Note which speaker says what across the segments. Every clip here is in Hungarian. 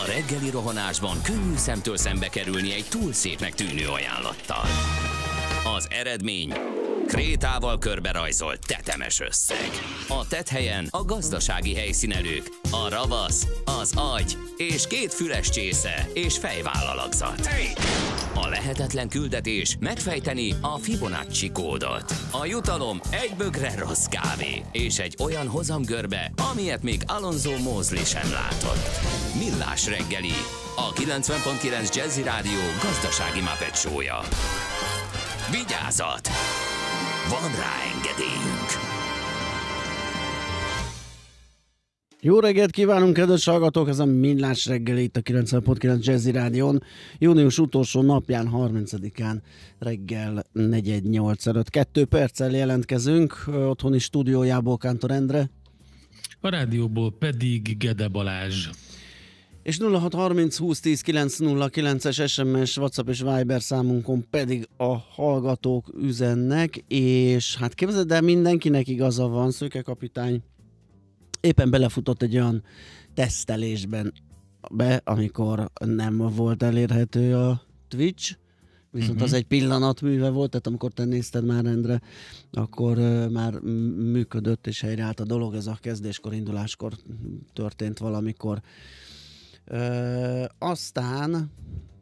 Speaker 1: A reggeli rohanásban könnyű szemtől szembe kerülni egy túl szépnek tűnő ajánlattal. Az eredmény... krétával körberajzolt tetemes összeg. A tetthelyen a gazdasági helyszínelők, a ravasz, az agy és 2 füles csésze és fejvállalakzat. A lehetetlen küldetés megfejteni a Fibonacci kódot. A jutalom egy bögre rossz kávé és egy olyan hozamgörbe, amilyet még Alonso Mosley sem látott. Millás reggeli, a 90.9 Jazzy Rádió gazdasági Muppet show-ja. Vigyázat! Van rá engedélyünk!
Speaker 2: Jó reggelt kívánunk, kedves hallgatók! Ez a Millás reggeli itt a 90.9 Jazzy Rádión. Június utolsó napján, 30-án reggel 4:08 2 perccel jelentkezünk. Otthoni stúdiójából Kántor Endre.
Speaker 3: A rádióból pedig Gede Balázs.
Speaker 2: És 0630 20 10 909-es SMS, WhatsApp és Viber számunkon pedig a hallgatók üzennek, és hát képzeld el, mindenkinek igaza van, Szőke kapitány éppen belefutott egy olyan tesztelésben amikor nem volt elérhető a Twitch, viszont az egy pillanatműve volt, tehát amikor te nézted már rendre, akkor már működött és helyreállt a dolog, ez a kezdéskor, induláskor történt valamikor. Aztán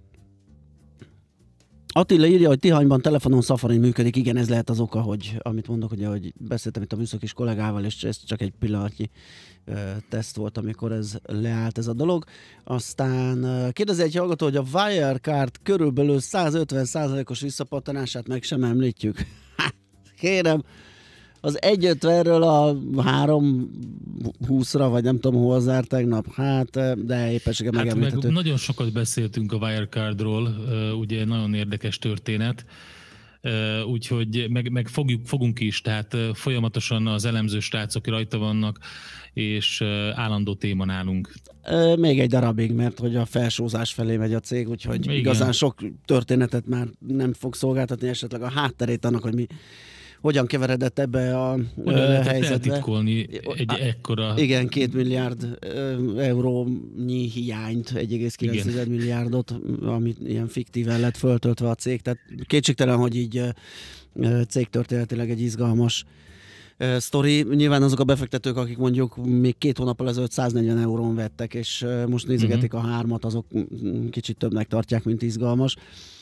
Speaker 2: Attila írja, hogy Tihanyban telefonon Safari működik. Igen, ez lehet az oka, hogy amit mondok, ugye, hogy beszéltem itt a műszakis kollégával, és ez csak egy pillanatnyi teszt volt, amikor ez leállt ez a dolog. Aztán kérdezi egy hallgató, hogy a Wirecard körülbelül 150%-os visszapattanását meg sem említjük. Kérem, az 1.50-ről a 3.20-ra, vagy nem tudom, hol zárt tegnap. Hát, de éppenséggel megemlíthető.
Speaker 3: Meg nagyon sokat beszéltünk a Wirecardról, ugye nagyon érdekes történet, úgyhogy meg fogunk is, tehát folyamatosan az elemző srácok rajta vannak, és állandó téma nálunk.
Speaker 2: Még egy darabig, mert hogy a felsózás felé megy a cég, úgyhogy igen, igazán sok történetet már nem fog szolgáltatni, esetleg a hátterét annak, hogy mi hogyan keveredett ebbe a helyzetbe.
Speaker 3: Eltitkolni egy ekkora...
Speaker 2: Igen, 2 milliárd eurónyi hiányt, 1,9 milliárdot, amit ilyen fiktíven lett föltöltve a cég. Tehát kétségtelen, hogy így cégtörténetileg egy izgalmas sztori. Nyilván azok a befektetők, akik mondjuk még 2 hónappal ezelőtt 140 eurón vettek, és most nézegetik a 3-at, azok kicsit többnek tartják, mint izgalmas.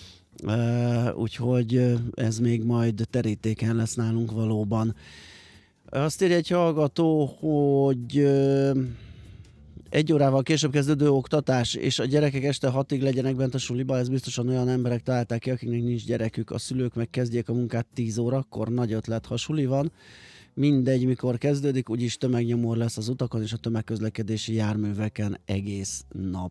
Speaker 2: Úgyhogy ez még majd terítéken lesz nálunk valóban. Azt írja egy hallgató, hogy 1 órával később kezdődő oktatás, és a gyerekek este 6-ig legyenek bent a suliba, ez biztosan olyan emberek találták ki, akiknek nincs gyerekük. A szülők meg kezdjék a munkát 10 órakor, nagy ötlet, ha suli van. Mindegy, mikor kezdődik, úgyis tömegnyomor lesz az utakon és a tömegközlekedési járműveken egész nap.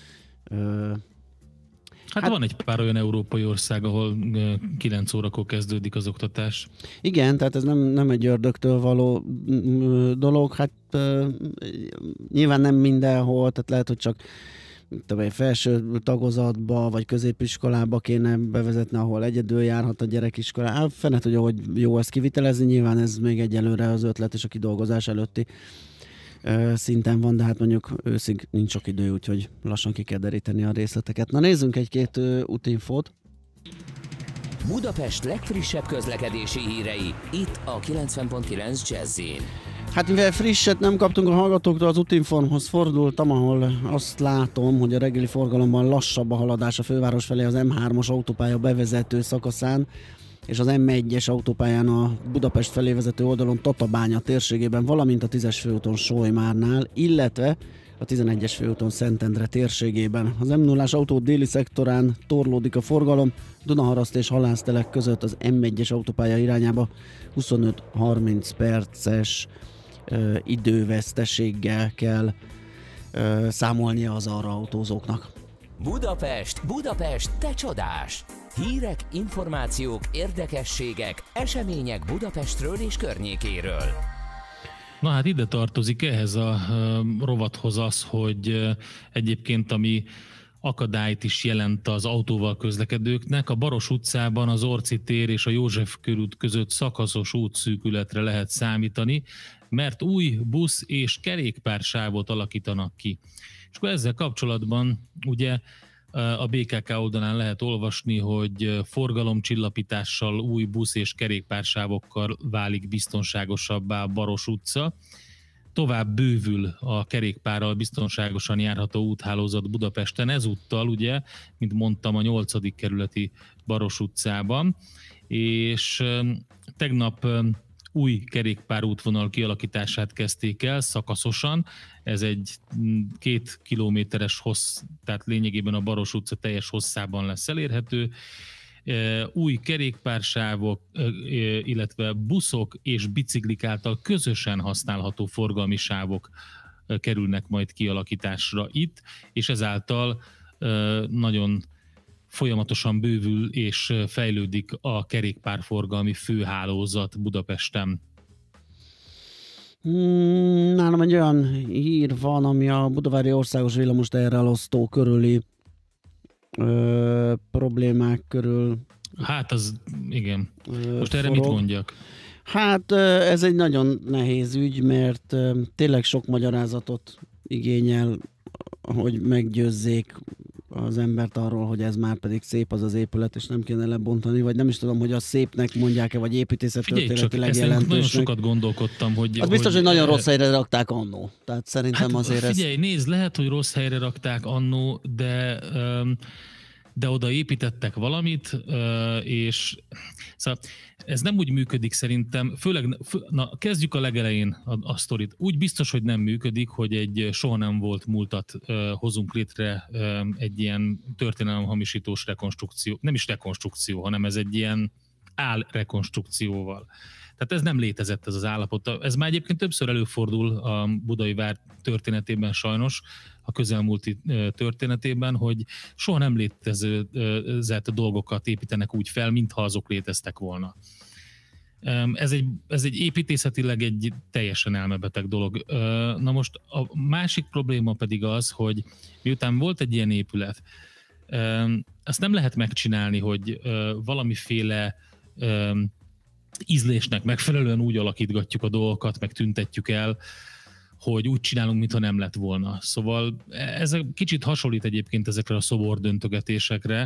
Speaker 3: Hát van egy pár olyan európai ország, ahol 9 órakor kezdődik az oktatás.
Speaker 2: Igen, tehát ez nem egy ördögtől való dolog. Hát nyilván nem mindenhol, tehát lehet, hogy csak egy felső tagozatba vagy középiskolába kéne bevezetni, ahol egyedül járhat a gyerekiskolá. Hát fene tudja, hogy jó ezt kivitelezni, nyilván ez még egyelőre az ötlet és a kidolgozás előtti szinten van, de hát mondjuk őszig nincs sok idő, úgyhogy lassan ki kell deríteni a részleteket. Na nézzünk egy-két útinfót.
Speaker 1: Budapest legfrissebb közlekedési hírei, itt a 90.9 Jazzyn.
Speaker 2: Hát mivel frisset nem kaptunk a hallgatóktól, az Útinformhoz fordultam, ahol azt látom, hogy a reggeli forgalomban lassabb a haladás a főváros felé az M3-as autópálya bevezető szakaszán, és az M1-es autópályán a Budapest felé vezető oldalon Tatabánya térségében, valamint a 10-es főúton Solymárnál, illetve a 11-es főúton Szentendre térségében. Az M0-as autó déli szektorán torlódik a forgalom, Dunaharaszt és Halásztelek között az M1-es autópálya irányába 25-30 perces időveszteséggel kell számolnia az arra autózóknak.
Speaker 1: Budapest, te csodás! Hírek, információk, érdekességek, események Budapestről és környékéről.
Speaker 3: Na hát ide tartozik ehhez a rovathoz az, hogy egyébként ami akadályt is jelent az autóval közlekedőknek. A Baros utcában az Orci tér és a József körút között szakaszos útszűkületre lehet számítani, mert új busz és kerékpársávot alakítanak ki. És akkor ezzel kapcsolatban ugye a BKK oldalán lehet olvasni, hogy forgalomcsillapítással, új busz és kerékpársávokkal válik biztonságosabbá a Baros utca. Tovább bővül a kerékpárral biztonságosan járható úthálózat Budapesten, ezúttal ugye, mint mondtam, a 8. kerületi Baros utcában, és tegnap új kerékpárútvonal kialakítását kezdték el szakaszosan. Ez egy 2 kilométeres hossz, tehát lényegében a Baros utca teljes hosszában lesz elérhető. Új kerékpársávok, illetve buszok és biciklik által közösen használható forgalmi sávok kerülnek majd kialakításra itt, és ezáltal nagyon folyamatosan bővül és fejlődik a kerékpárforgalmi főhálózat Budapesten.
Speaker 2: Nálam egy olyan hír van, ami a Budavári Országos Villamos teherelosztó körüli problémák körül.
Speaker 3: Hát az, igen. Most erre mit mondjak?
Speaker 2: Hát ez egy nagyon nehéz ügy, mert tényleg sok magyarázatot igényel, hogy meggyőzzék az embert arról, hogy ez már pedig szép az épület, és nem kéne lebontani, vagy nem is tudom, hogy azt szépnek mondják-e, vagy építészettörténetileg jelentősnek.
Speaker 3: Nagyon sokat gondolkodtam, hogy...
Speaker 2: Az biztos, hogy nagyon rossz helyre rakták annó. Tehát szerintem
Speaker 3: hát
Speaker 2: azért
Speaker 3: figyelj, nézd, lehet, hogy rossz helyre rakták annó, de oda építettek valamit, és szóval ez nem úgy működik szerintem, főleg, kezdjük a legelején a sztorit. Úgy biztos, hogy nem működik, hogy egy soha nem volt múltat hozunk létre egy ilyen történelemhamisítós rekonstrukció, nem is rekonstrukció, hanem ez egy ilyen álrekonstrukcióval. Tehát ez nem létezett, ez az állapot. Ez már egyébként többször előfordul a Budai Vár történetében sajnos, a közelmúlti történetében, hogy soha nem létezett dolgokat építenek úgy fel, mintha azok léteztek volna. Ez egy építészetileg egy teljesen elmebeteg dolog. Na most a másik probléma pedig az, hogy miután volt egy ilyen épület, azt nem lehet megcsinálni, hogy valamiféle ízlésnek megfelelően úgy alakítgatjuk a dolgokat, meg tüntetjük el, hogy úgy csinálunk, mintha nem lett volna. Szóval ez kicsit hasonlít egyébként ezekre a szobordöntögetésekre.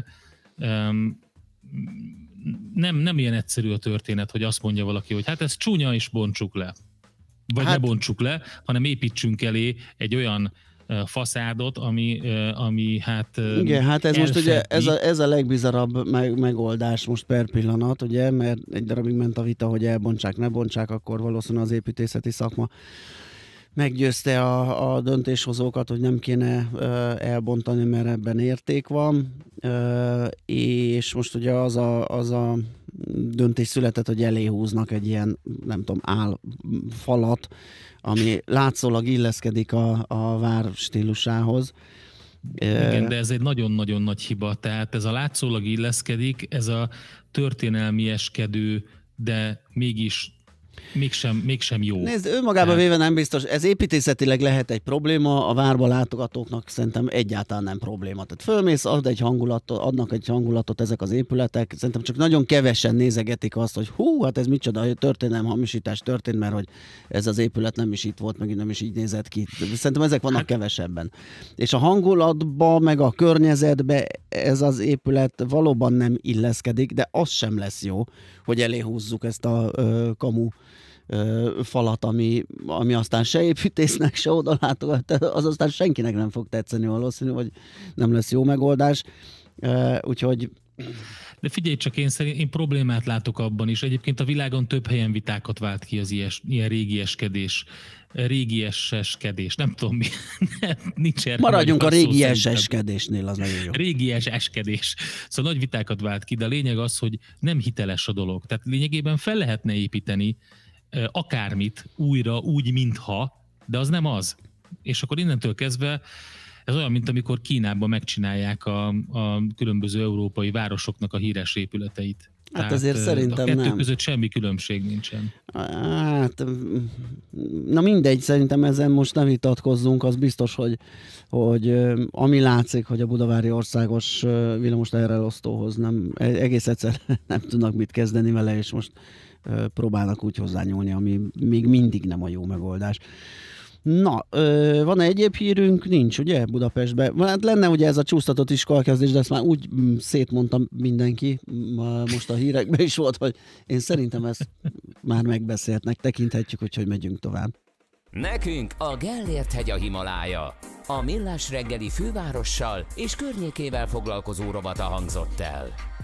Speaker 3: Nem ilyen egyszerű a történet, hogy azt mondja valaki, hogy hát ez csúnya, és bontsuk le. Vagy ne bontsuk le, hanem építsünk elé egy olyan faszádot, ami hát...
Speaker 2: Igen, hát ez most ugye ez a legbizarabb megoldás most per pillanat, ugye, mert egy darabig ment a vita, hogy elbontsák, ne bontsák, akkor valószínűleg az építészeti szakma meggyőzte a döntéshozókat, hogy nem kéne elbontani, mert ebben érték van, és most ugye az a döntés született, hogy elé húznak egy ilyen, nem tudom, álfalat, ami látszólag illeszkedik a vár stílusához.
Speaker 3: Igen, de ez egy nagyon-nagyon nagy hiba. Tehát ez a látszólag illeszkedik, ez a történelmieskedő, de mégis mégsem jó.
Speaker 2: Nézd, önmagában véve nem biztos. Ez építészetileg lehet egy probléma, a várba látogatóknak szerintem egyáltalán nem probléma. Tehát fölmész, adnak egy hangulatot ezek az épületek, szerintem csak nagyon kevesen nézegetik azt, hogy hát ez micsoda történelmi hamisítás történt, mert hogy ez az épület nem is itt volt, meg nem is így nézett ki. Szerintem ezek vannak kevesebben. És a hangulatba, meg a környezetbe ez az épület valóban nem illeszkedik, de az sem lesz jó, hogy elé húzzuk ezt a kamu falat, ami aztán se építésznek, se oda látogat, az aztán senkinek nem fog tetszeni valószínű, vagy nem lesz jó megoldás. Úgyhogy...
Speaker 3: De figyelj csak, én problémát látok abban is. Egyébként a világon több helyen vitákat vált ki az ilyen régieskedés. Nem tudom mi. Nincs erre.
Speaker 2: Maradjunk a régieskedésnél, az nagyon jó.
Speaker 3: Régieskedés. Szóval nagy vitákat vált ki, de a lényeg az, hogy nem hiteles a dolog. Tehát lényegében fel lehetne építeni akármit újra, úgy, mintha, de az nem az. És akkor innentől kezdve ez olyan, mint amikor Kínában megcsinálják a különböző európai városoknak a híres épületeit.
Speaker 2: Hát azért szerintem
Speaker 3: a kettő
Speaker 2: nem.
Speaker 3: között semmi különbség nincsen.
Speaker 2: Hát, na mindegy, szerintem ezen most nem vitatkozzunk, az biztos, hogy ami látszik, hogy a budavári országos villamos teherelosztóhoz nem, egész egyszer nem tudnak mit kezdeni vele, és most próbálnak úgy hozzányúlni, ami még mindig nem a jó megoldás. Na, van-e egyéb hírünk? Nincs, ugye, Budapestben? Hát lenne ugye ez a csúsztatott iskolakezdés, de ezt már úgy szétmondtam mindenki, most a hírekben is volt, hogy én szerintem ezt már megbeszéltnek, tekinthetjük, hogy megyünk tovább.
Speaker 1: Nekünk a Gellért-hegy a Himalája. A Millás reggeli fővárossal és környékével foglalkozó rovata hangzott el.